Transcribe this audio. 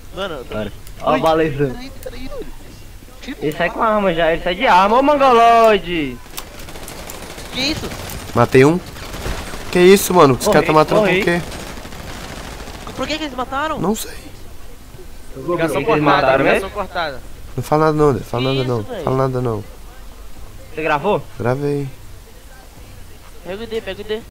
Mano, eu tô... Cara. Ó o balezão. Peraí. Ele sai com arma já, ele sai de arma. Ô, mongoloide! Que isso? Matei um. Que isso, mano? Os caras tá matando por morri. quê? Por que eles mataram? Não sei. Ligação Eles mataram ligação mesmo? cortada. Não fala nada não, fala Que nada isso, não. velho? Fala nada não. Você gravou? Gravei. Pega o ID, pega o ID.